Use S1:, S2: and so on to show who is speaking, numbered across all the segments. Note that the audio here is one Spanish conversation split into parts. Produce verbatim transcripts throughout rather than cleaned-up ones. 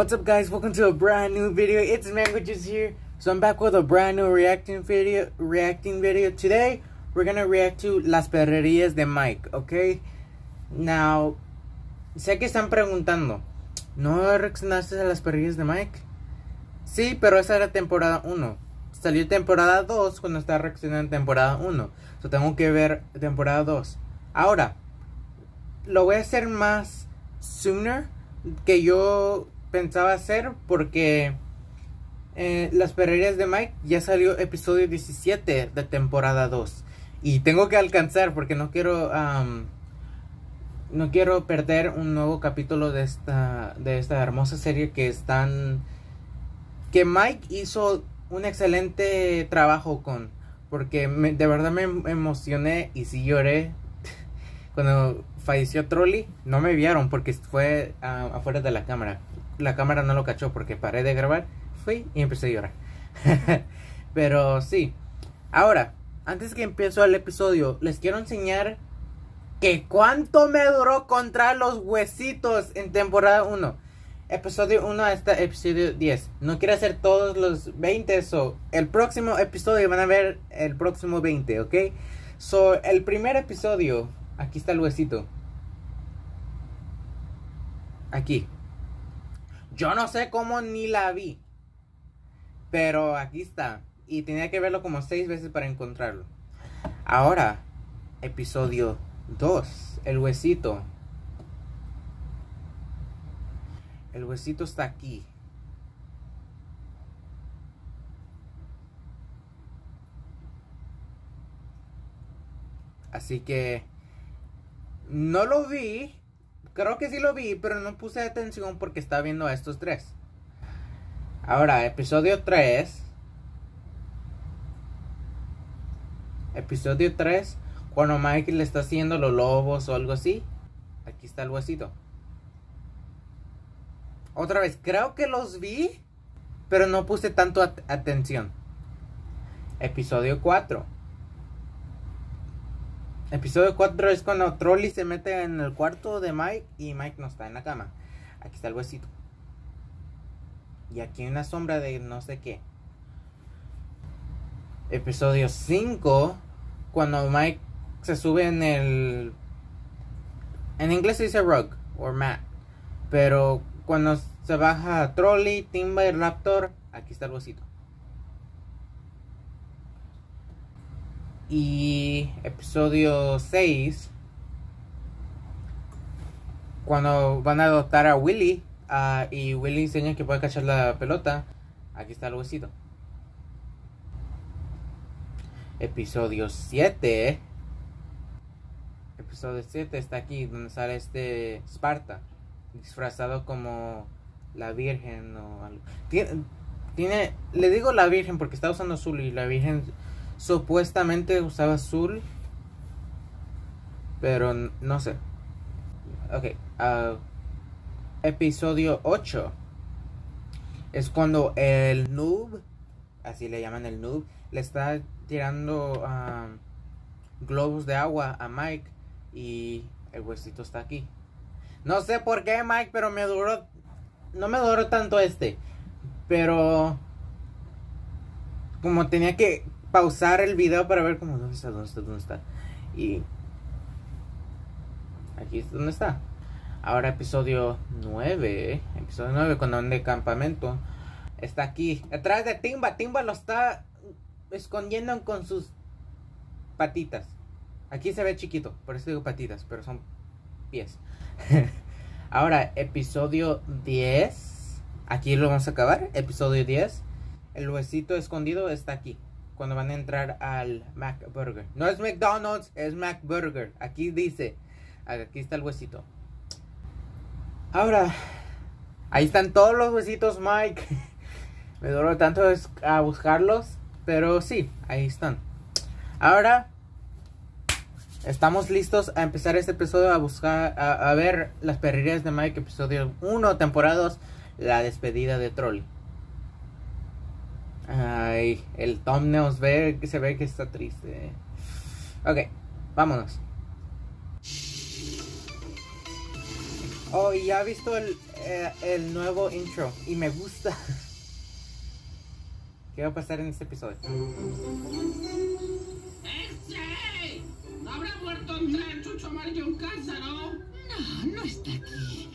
S1: What's up, guys? Welcome to a brand new video. It's Mangojuice here. So I'm back with a brand new reacting video. Reacting video. Today we're gonna react to Las Perrerías de Mike. Okay. Now, sé que están preguntando, ¿no reaccionaste a Las Perrerías de Mike? Sí, pero esa era temporada uno. Salió temporada dos cuando estaba reaccionando en temporada uno. So tengo que ver temporada dos. Ahora, lo voy a hacer más sooner que yo pensaba hacer, porque eh, Las Perrerías de Mike ya salió episodio diecisiete de temporada dos. Y tengo que alcanzar porque no quiero um, no quiero perder un nuevo capítulo de esta de esta hermosa serie que están que Mike hizo un excelente trabajo con, porque me, de verdad me emocioné y sí lloré cuando falleció Trolli. No me vieron porque fue uh, afuera de la cámara. La cámara no lo cachó porque paré de grabar, fui y empecé a llorar. Pero sí. Ahora, antes que empiezo el episodio, les quiero enseñar que cuánto me duró contra los huesitos en temporada uno. Episodio uno hasta episodio diez. No quiero hacer todos los veinte. So, el próximo episodio van a ver el próximo veinte, ¿ok? So, el primer episodio, aquí está el huesito. Aquí. Yo no sé cómo ni la vi, pero aquí está. Y tenía que verlo como seis veces para encontrarlo. Ahora, episodio dos. El huesito. El huesito está aquí. Así que no lo vi. Creo que sí lo vi, pero no puse atención porque estaba viendo a estos tres. Ahora, episodio tres. Episodio tres. Cuando Mike le está haciendo los lobos o algo así. Aquí está el huesito. Otra vez, creo que los vi, pero no puse tanto at atención. Episodio cuatro. Episodio cuatro es cuando Trolli se mete en el cuarto de Mike y Mike no está en la cama. Aquí está el huesito. Y aquí hay una sombra de no sé qué. Episodio cinco. Cuando Mike se sube en el... En inglés se dice rug o mat. Pero cuando se baja Trolli, Timba y Raptor, aquí está el huesito. Y episodio seis, cuando van a adoptar a Willy, uh, y Willy enseña que puede cachar la pelota, aquí está el huesito. Episodio siete. Episodio siete está aquí, donde sale este Sparta, disfrazado como la Virgen o algo. Tiene, tiene, le digo la Virgen porque está usando azul y la Virgen supuestamente usaba azul, pero no sé. Ok, uh, episodio ocho es cuando el noob, así le llaman el noob, le está tirando uh, globos de agua a Mike y el huesito está aquí. No sé por qué, Mike, pero me duró, no me duró tanto este, pero como tenía que pausar el video para ver como dónde está, dónde está, dónde está. Y aquí es donde está. Ahora episodio nueve. Episodio nueve, cuando anda de campamento. Está aquí. Detrás de Timba. Timba lo está escondiendo con sus patitas. Aquí se ve chiquito, por eso digo patitas, pero son pies. Ahora, episodio diez. Aquí lo vamos a acabar. Episodio diez. El huesito escondido está aquí. Cuando van a entrar al McBurger. No es McDonald's, es McBurger. Aquí dice. Aquí está el huesito. Ahora, ahí están todos los huesitos, Mike. Me duró tanto a buscarlos, pero sí, ahí están. Ahora, estamos listos a empezar este episodio, a buscar, a, a ver Las Perrerías de Mike, episodio uno, temporada dos, la despedida de Trolli. Ay, el thumbnail ve que se ve que está triste. Ok, vámonos. Oh, y ya he visto el, eh, el nuevo intro y me gusta. ¿Qué va a pasar en este episodio?
S2: ¡Ese! ¿No habrá muerto un tren Chucho Amarillo en casa, no?
S3: No, no está aquí.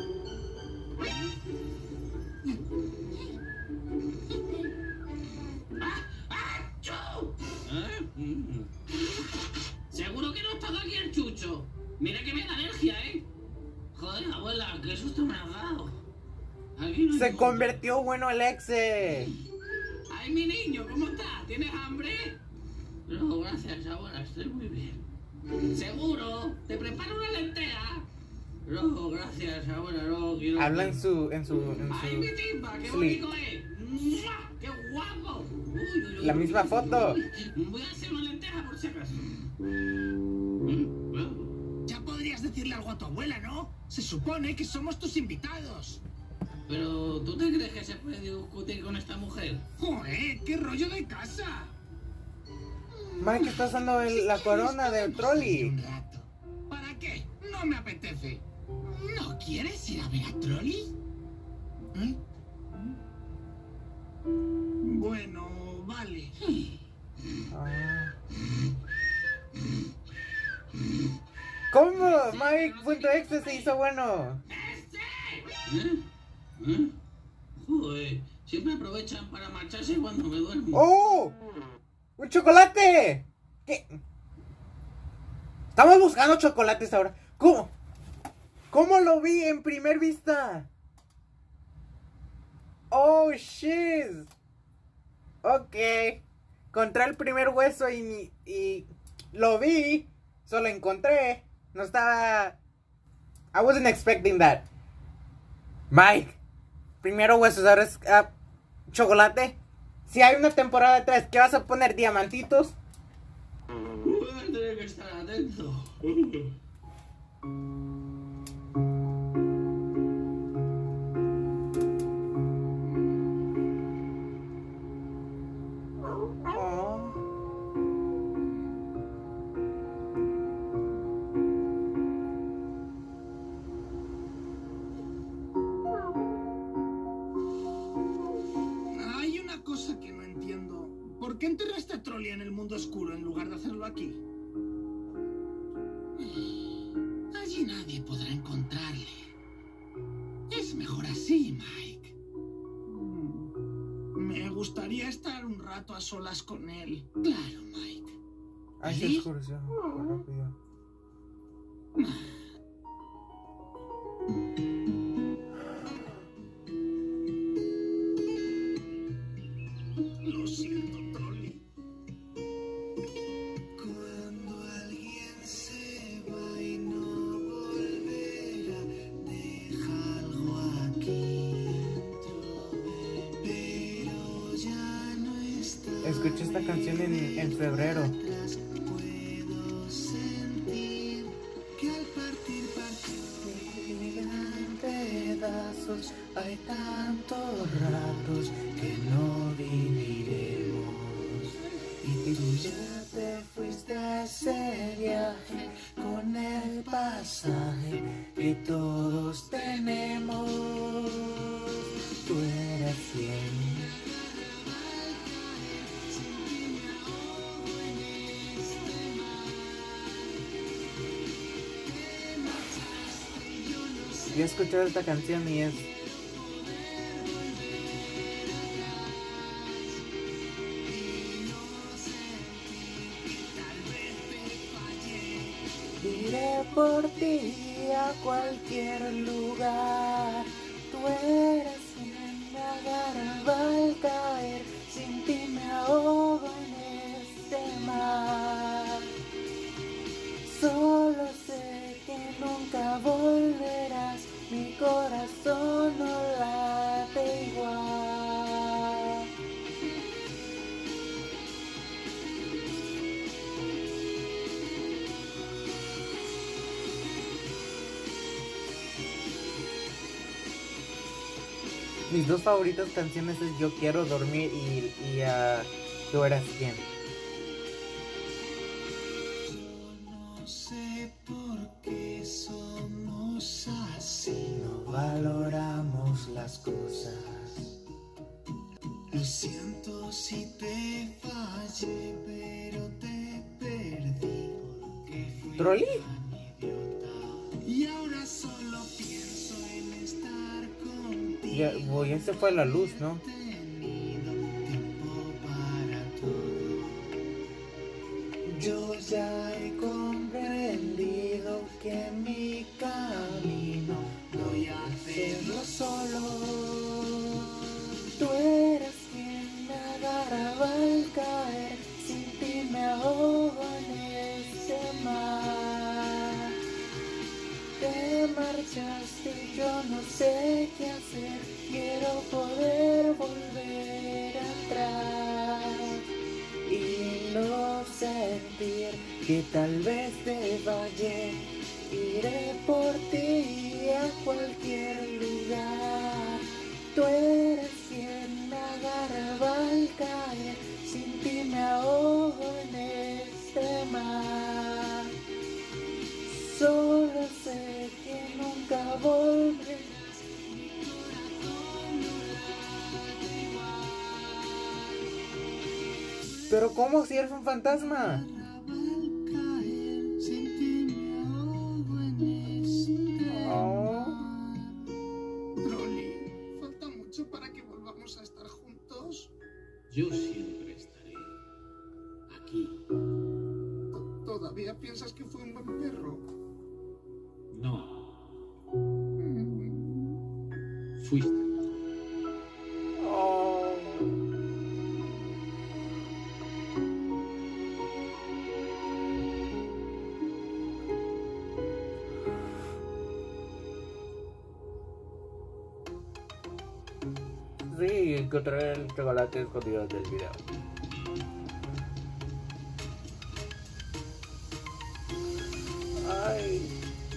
S2: ¡Ah! ¡Ah! ¡Chu! ¿Eh? Mm. Seguro que no ha estado aquí el Chucho. Mira que me da alergia, ¿eh? Joder, abuela, qué susto me has dado. Aquí no
S1: Se
S2: hay-
S1: convirtió bueno el exe.
S2: ¡Ay, mi niño! ¿Cómo estás? ¿Tienes hambre? No, gracias, abuela. Estoy muy bien. ¿Seguro? ¿Te preparo una lenteja? No, gracias, abuela. No quiero...
S1: Habla en su, en su, en
S2: ¡Ay, mi
S1: su...
S2: timba! ¡Qué
S1: sleep.
S2: bonito es! ¡Mua! ¡Qué guapo! Uy, uy, uy,
S1: La
S2: uy.
S1: misma foto.
S2: Voy a hacer una lenteja por si acaso.
S3: Ya podrías decirle algo a tu abuela, ¿no? Se supone que somos tus invitados.
S2: Pero, ¿tú te crees que se puede discutir con esta mujer?
S3: Joder, qué rollo de casa.
S1: Mike está usando el- la corona del trolley.
S3: Un rato. ¿Para qué? No me apetece. ¿No quieres ir a ver a Trolli? ¿Eh? Bueno, vale.
S1: Ah. ¿Cómo? Mike.exe se hizo bueno.
S2: ¿Eh? ¿Eh? Joder, siempre aprovechan para marcharse cuando me duermo.
S1: ¡Oh! ¡Un chocolate! ¿Qué? Estamos buscando chocolates ahora. ¿Cómo? ¿Cómo lo vi en primer vista? Oh, shit. Ok. Encontré el primer hueso y, y lo vi. Solo encontré. No estaba... I wasn't expecting that. Mike. Primero huesos, ahora es uh, chocolate. Si hay una temporada tres, ¿qué vas a poner? ¿Diamantitos?
S2: Voy a tener que estar atento.
S1: Oh.
S3: Hay una cosa que no entiendo. ¿Por qué enterraste a Trolli en el mundo oscuro en lugar de hacerlo aquí? Allí nadie podrá encontrarle. Es mejor así, Mike. Me gustaría estar un rato a solas con él. Claro, Mike.
S1: Ay, se
S3: ¿Sí?
S1: oscureció. Fue rápido.
S3: Lo siento, Trolli.
S4: Cuando alguien se va y no volverá, deja algo aquí dentro, pero ya no está.
S1: Escuché esta canción en, en febrero.
S4: Atrás puedo sentir que al partir partió en pedazos. Hay tantos ratos que no viviremos. Y tú ya te fuiste a ese viaje con el pasaje que todos tenemos. Tú eres quien.
S1: Yo he escuchado esta canción y es... Iré por ti a cualquier lugar. Tú eres quien me agarra al caer. Sin ti me ahogo en este mar. Solo sé que nunca volverás. Mi corazón no late igual. Mis dos favoritas canciones es Yo Quiero Dormir y, y uh, Tú Eres Quien.
S4: Yo no sé por qué somos así. Lo siento si te fallé, pero te perdí porque fui
S1: ¿Trolli?
S4: tan idiota. Y ahora solo pienso en estar contigo.
S1: Ya, bueno, ya se fue la luz, ¿no?
S4: Tenido tiempo para todo. Yo ya he comprendido que mi camino voy a hacerlo solo. Tú eras quien me agarraba al caer, sin ti me ahogo en ese mar. Te marchaste y yo no sé qué hacer, quiero poder volver atrás y no sentir que tal vez te fallé. Iré por ti a cualquier lugar. Tú eres quien me agarraba al caer, sin ti me ahogo en este mar. Solo sé que nunca volverás, mi corazón no late igual.
S1: Pero ¿cómo si eres un fantasma? Oh.
S3: Trolli, falta mucho para que volvamos a estar juntos.
S2: Yo siempre estaré aquí.
S3: T- ¿Todavía piensas que fue un buen perro?
S2: No,
S3: Mm.
S2: fuiste.
S1: Oh. Sí, encontré el chocolate escondido del video. Ay.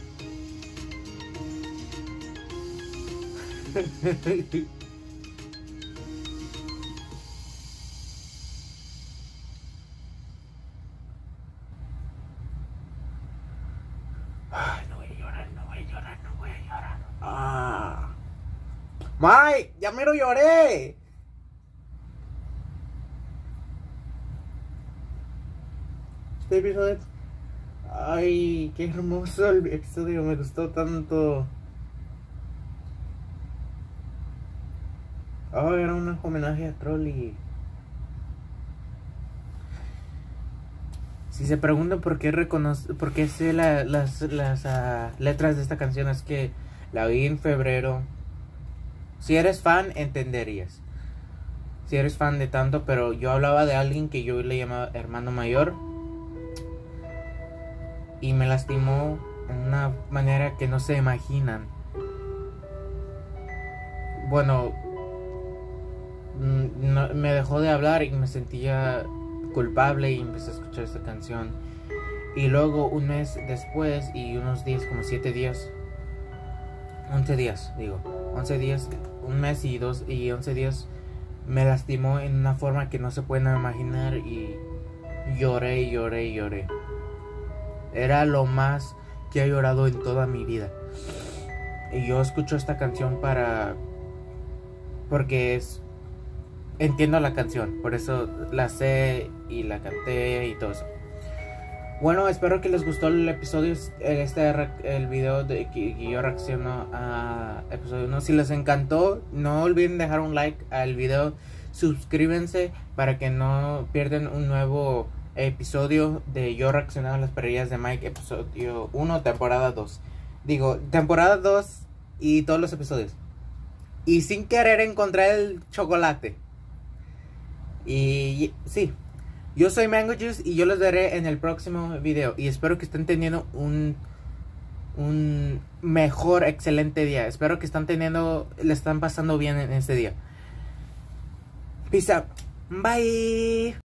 S1: Ay, no voy a llorar, no voy a llorar, no voy a llorar. Ah. Mike, ya me lo lloré. Este episodio. Ay, qué hermoso el episodio, me gustó tanto. Oh, era un homenaje a Trolli. Si se preguntan por qué reconoce, por qué sé la, las, las uh, letras de esta canción, es que la vi en febrero. Si eres fan, entenderías. Si eres fan de tanto, pero yo hablaba de alguien que yo le llamaba hermano mayor. Y me lastimó en una manera que no se imaginan. Bueno, no, me dejó de hablar y me sentía culpable y empecé a escuchar esta canción. Y luego un mes después y unos días, como siete días, once días, digo, once días, un mes y dos y once días, me lastimó en una forma que no se pueden imaginar y lloré, lloré, lloré. Era lo más que he llorado en toda mi vida. Y yo escucho esta canción para... porque es... entiendo la canción, por eso la sé y la canté y todo eso. Bueno, espero que les gustó el episodio, este el video de que, que yo reacciono a episodio uno. Si les encantó, no olviden dejar un like al video, suscríbanse para que no pierdan un nuevo episodio de yo reaccionando a las perrerías de Mike, episodio uno, temporada dos. Digo, temporada dos y todos los episodios. Y sin querer encontrar el chocolate. Y sí, yo soy Mango Juice y yo los veré en el próximo video. Y espero que estén teniendo un un mejor, excelente día. Espero que están teniendo, le están pasando bien en este día. Peace out. Bye.